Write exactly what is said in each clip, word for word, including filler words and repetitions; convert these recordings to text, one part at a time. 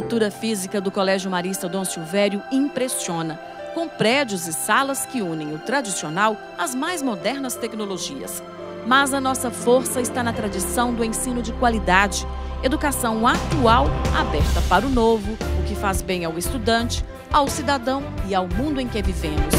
estrutura física do Colégio Marista Dom Silvério impressiona, com prédios e salas que unem o tradicional às mais modernas tecnologias. Mas a nossa força está na tradição do ensino de qualidade, educação atual aberta para o novo, o que faz bem ao estudante, ao cidadão e ao mundo em que vivemos.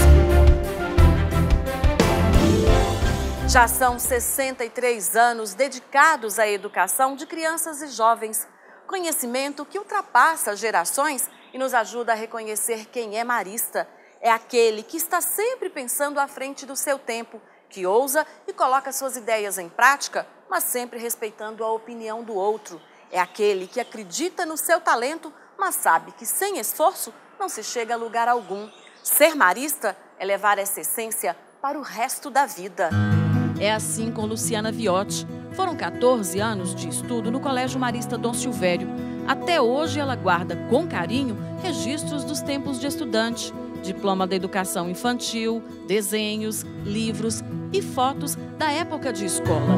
Já são sessenta e três anos dedicados à educação de crianças e jovens. Conhecimento que ultrapassa gerações e nos ajuda a reconhecer quem é marista. É aquele que está sempre pensando à frente do seu tempo, que ousa e coloca suas ideias em prática, mas sempre respeitando a opinião do outro. É aquele que acredita no seu talento, mas sabe que sem esforço não se chega a lugar algum. Ser marista é levar essa essência para o resto da vida. É assim com Luciana Viotti. Foram quatorze anos de estudo no Colégio Marista Dom Silvério. Até hoje ela guarda com carinho registros dos tempos de estudante, diploma da educação infantil, desenhos, livros e fotos da época de escola.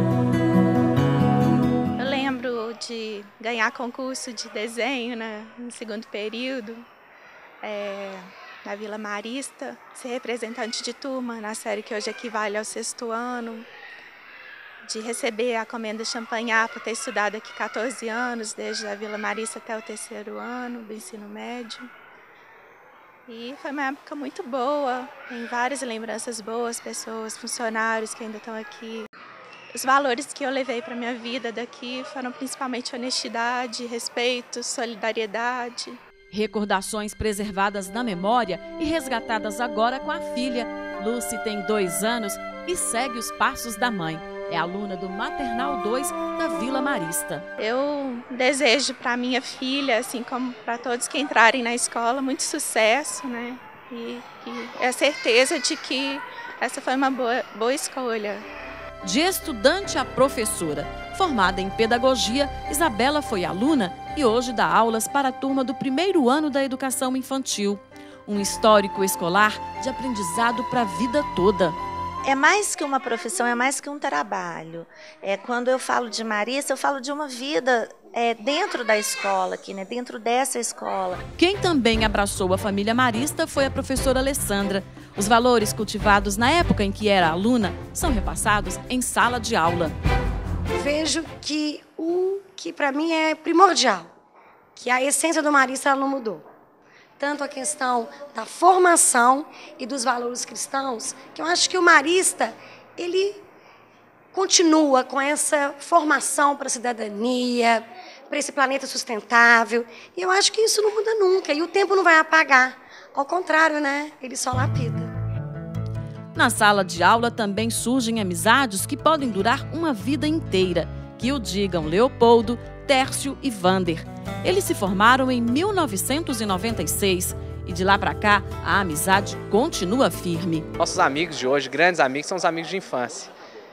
Eu lembro de ganhar concurso de desenho, né, no segundo período, é, na Vila Marista, ser representante de turma na série que hoje equivale ao sexto ano, de receber a comenda Champanhar por ter estudado aqui quatorze anos, desde a Vila Marista até o terceiro ano do ensino médio. E foi uma época muito boa, tem várias lembranças boas, pessoas, funcionários que ainda estão aqui. Os valores que eu levei para a minha vida daqui foram principalmente honestidade, respeito, solidariedade. Recordações preservadas na memória e resgatadas agora com a filha. Lucy tem dois anos e segue os passos da mãe. É aluna do Maternal dois da Vila Marista. Eu desejo para minha filha, assim como para todos que entrarem na escola, muito sucesso, né? E, e é a certeza de que essa foi uma boa, boa escolha. De estudante a professora, formada em pedagogia, Isabela foi aluna e hoje dá aulas para a turma do primeiro ano da educação infantil. Um histórico escolar de aprendizado para a vida toda. É mais que uma profissão, é mais que um trabalho. É, quando eu falo de Marista, eu falo de uma vida é, dentro da escola, aqui, né, dentro dessa escola. Quem também abraçou a família marista foi a professora Alessandra. Os valores cultivados na época em que era aluna são repassados em sala de aula. Vejo que o que para mim é primordial, que a essência do marista ela não mudou. Tanto a questão da formação e dos valores cristãos, que eu acho que o marista, ele continua com essa formação para a cidadania, para esse planeta sustentável, e eu acho que isso não muda nunca, e o tempo não vai apagar, ao contrário, né? Ele só lapida. Na sala de aula também surgem amizades que podem durar uma vida inteira, que o digam Leopoldo, Tércio e Vander. Eles se formaram em mil novecentos e noventa e seis e de lá para cá a amizade continua firme. Nossos amigos de hoje, grandes amigos, são os amigos de infância.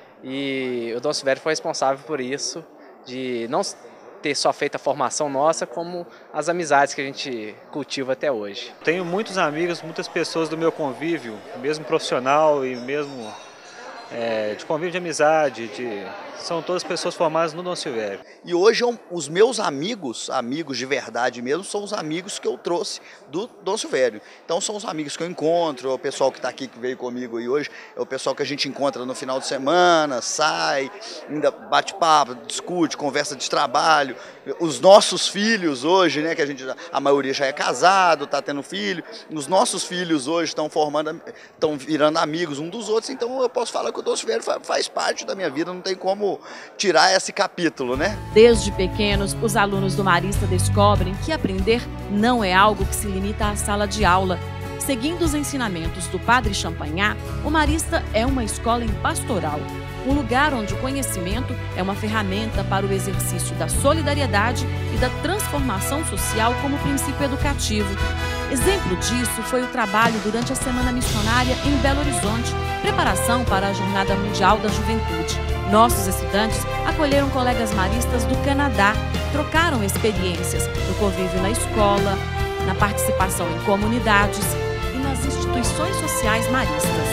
E o Dom Silvério foi responsável por isso, de não ter só feito a formação nossa, como as amizades que a gente cultiva até hoje. Tenho muitos amigos, muitas pessoas do meu convívio, mesmo profissional e mesmo é, de convívio de amizade, de... são todas pessoas formadas no Dom Silvério. E hoje os meus amigos, amigos de verdade mesmo, são os amigos que eu trouxe do Dom Silvério. Então são os amigos que eu encontro, é o pessoal que está aqui, que veio comigo aí hoje, é o pessoal que a gente encontra no final de semana, sai, ainda bate papo, discute, conversa de trabalho. Os nossos filhos hoje, né, que a gente já, a maioria já é casado, está tendo filho, os nossos filhos hoje estão formando, estão virando amigos um dos outros, então eu posso falar que o Dom Silvério faz parte da minha vida, não tem como tirar esse capítulo, né? Desde pequenos, os alunos do Marista descobrem que aprender não é algo que se limita à sala de aula. Seguindo os ensinamentos do Padre Champanhar, o Marista é uma escola em pastoral, um lugar onde o conhecimento é uma ferramenta para o exercício da solidariedade e da transformação social como princípio educativo. Exemplo disso foi o trabalho durante a Semana Missionária em Belo Horizonte, preparação para a Jornada Mundial da Juventude. Nossos estudantes acolheram colegas maristas do Canadá, trocaram experiências no convívio na escola, na participação em comunidades e nas instituições sociais maristas.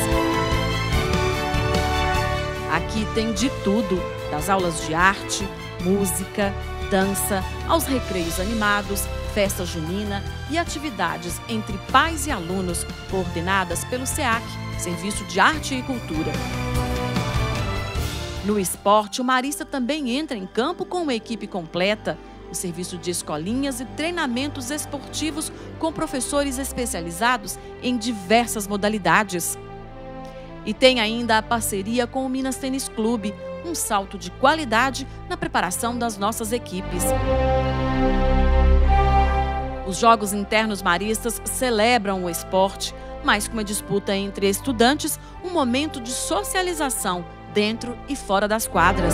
Aqui tem de tudo, das aulas de arte, música, dança, aos recreios animados, festa junina e atividades entre pais e alunos, coordenadas pelo SEAC, Serviço de Arte e Cultura. No esporte, o Marista também entra em campo com uma equipe completa, o serviço de escolinhas e treinamentos esportivos com professores especializados em diversas modalidades. E tem ainda a parceria com o Minas Tênis Clube, um salto de qualidade na preparação das nossas equipes. Os Jogos Internos Maristas celebram o esporte, mas com uma disputa entre estudantes, um momento de socialização dentro e fora das quadras.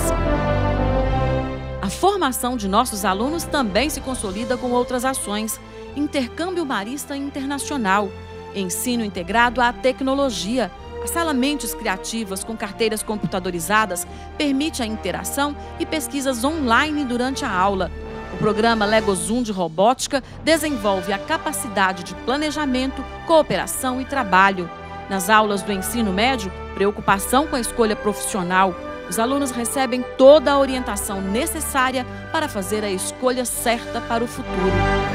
A formação de nossos alunos também se consolida com outras ações. Intercâmbio Marista Internacional, ensino integrado à tecnologia. A Sala Mentes Criativas com carteiras computadorizadas permite a interação e pesquisas online durante a aula. O programa LegoZoom de robótica desenvolve a capacidade de planejamento, cooperação e trabalho. Nas aulas do ensino médio, preocupação com a escolha profissional. Os alunos recebem toda a orientação necessária para fazer a escolha certa para o futuro.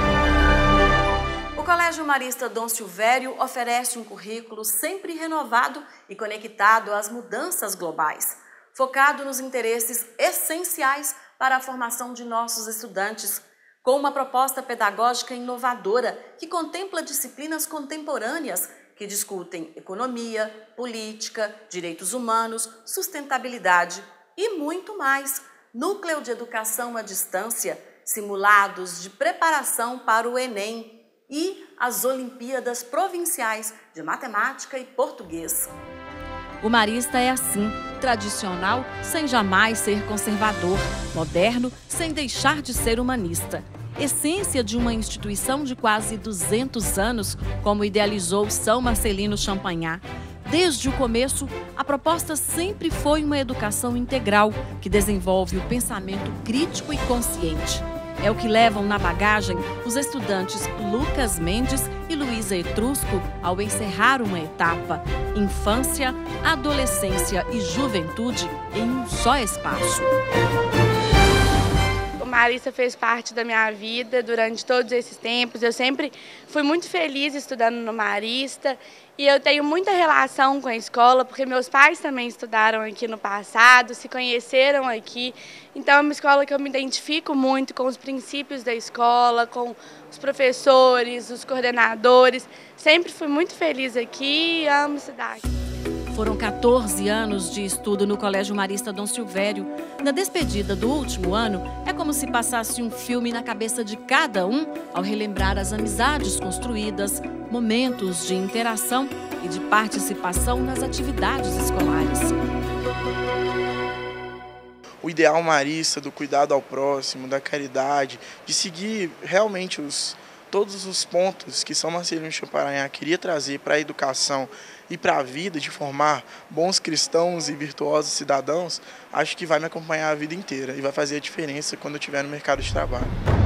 O Colégio Marista Dom Silvério oferece um currículo sempre renovado e conectado às mudanças globais, focado nos interesses essenciais para a formação de nossos estudantes, com uma proposta pedagógica inovadora que contempla disciplinas contemporâneas que discutem economia, política, direitos humanos, sustentabilidade e muito mais. Núcleo de Educação à Distância, simulados de preparação para o Enem e as Olimpíadas Provinciais de Matemática e Português. O Marista é assim, tradicional sem jamais ser conservador, moderno sem deixar de ser humanista. Essência de uma instituição de quase duzentos anos, como idealizou São Marcelino Champagnat. Desde o começo, a proposta sempre foi uma educação integral, que desenvolve o pensamento crítico e consciente. É o que levam na bagagem os estudantes Lucas Mendes e Luísa Etrusco ao encerrar uma etapa: infância, adolescência e juventude em um só espaço. O Marista fez parte da minha vida durante todos esses tempos. Eu sempre fui muito feliz estudando no Marista e eu tenho muita relação com a escola, porque meus pais também estudaram aqui no passado, se conheceram aqui. Então é uma escola que eu me identifico muito com os princípios da escola, com os professores, os coordenadores. Sempre fui muito feliz aqui e amo a cidade. Foram quatorze anos de estudo no Colégio Marista Dom Silvério. Na despedida do último ano, é como se passasse um filme na cabeça de cada um ao relembrar as amizades construídas, momentos de interação e de participação nas atividades escolares. O ideal marista do cuidado ao próximo, da caridade, de seguir realmente os, todos os pontos que São Marcelino Champagnat queria trazer para a educação e para a vida, de formar bons cristãos e virtuosos cidadãos, acho que vai me acompanhar a vida inteira e vai fazer a diferença quando eu estiver no mercado de trabalho.